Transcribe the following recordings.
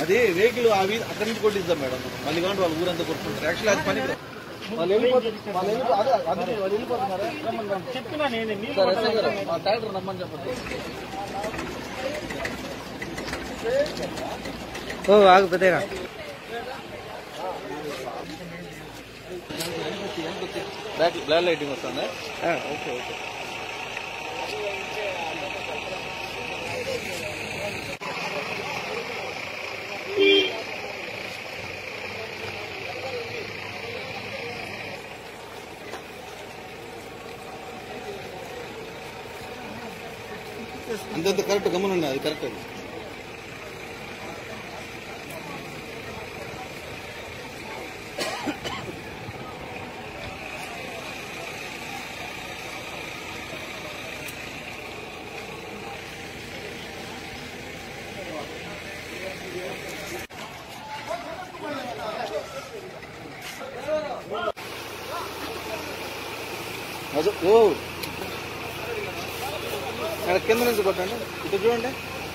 అది వెహికల్ అవి అక్కడి నుంచి కొట్టిద్దాం మేడం. మళ్ళీ కావాలి వాళ్ళు ఊరంతా కొట్టుకుంటారు. యాక్చువల్లీ అది పని వాళ్ళు వెళ్ళిపోతున్నారా? చెప్తున్నా నేను మా ట్రాక్టర్ రమ్మని చెప్పండి. ఆగు పెద్దగా బ్లాక్ లైటింగ్ వస్తుంది. Okay okay. అంత కరెక్ట్ గమనండి, అది కరెక్ట్. అది కింద నుంచి కొట్టండి. ఇటు చూడండి.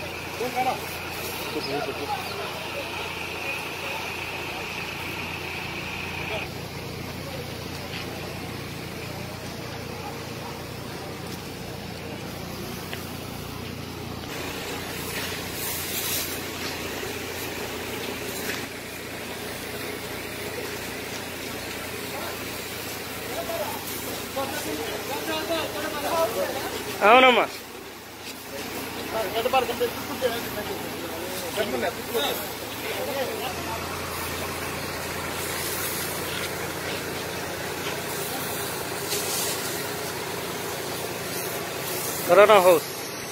అవునమ్మా. కరోనా హౌస్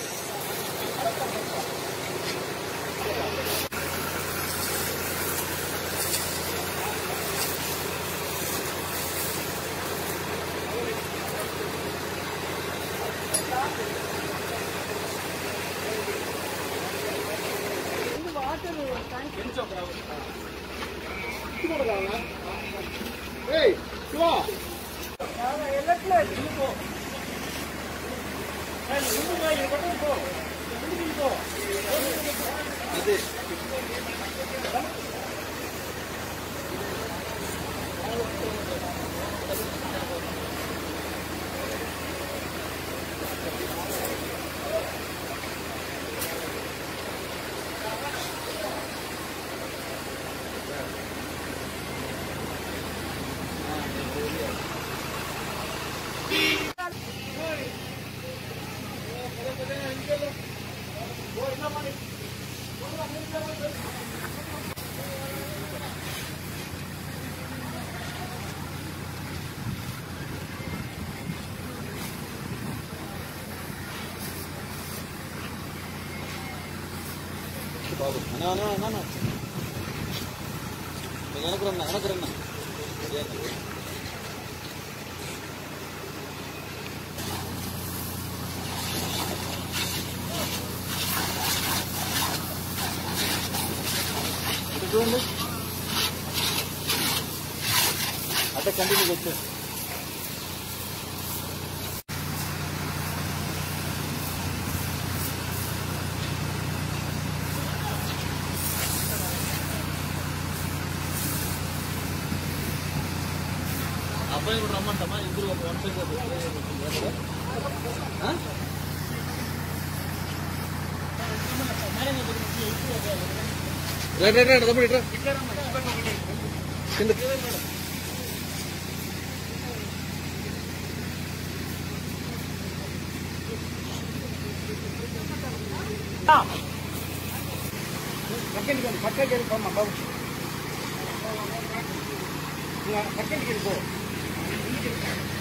బాబు వెనకరన్నా చూడండి. అట్లా కంటిన్యూ వచ్చేది. అబ్బాయి కూడా రమ్మంటామా? ఇద్దరు ఒక వన్ సైడ్ తమ్ముడు ఇట్లా కింద పక్కకి వెళ్ళిపోమ్మా బాబు. పక్కకి వెళ్ళిపో.